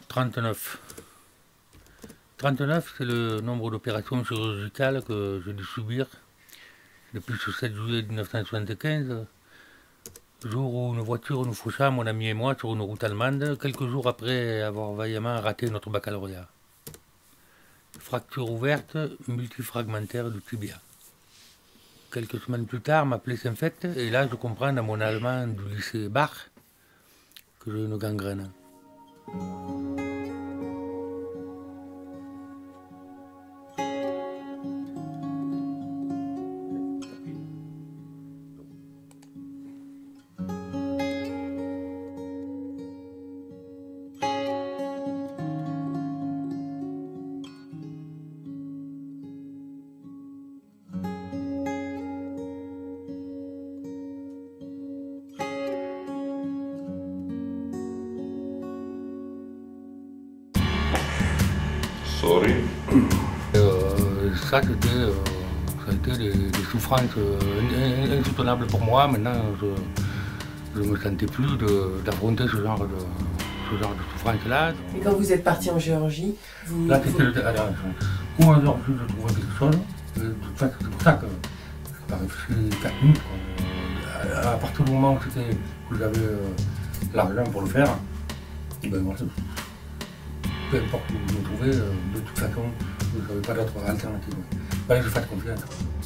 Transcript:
39. 39, c'est le nombre d'opérations chirurgicales que j'ai dû subir depuis ce 7 juillet 1975, jour où une voiture nous faucha, mon ami et moi, sur une route allemande, quelques jours après avoir vaillamment raté notre baccalauréat. Fracture ouverte, multifragmentaire du tibia. Quelques semaines plus tard, ma plaie s'infecte et là je comprends dans mon allemand du lycée Bach que j'ai une gangrène. Sorry. Ça, a été des souffrances insoutenables pour moi. Maintenant, je ne me sentais plus d'affronter ce genre de souffrance-là. Et quand vous êtes parti en Géorgie, vous... Là, c'était alors, où un jour je trouvais quelque chose. De toute façon, c'est pour ça que ça m'a réfléchi 4 minutes. À partir du moment où j'avais l'argent pour le faire, ben, moi, peu importe où je me trouvais, de toute façon, je n'avais pas d'autre alternative. Il fallait que je fasse confiance.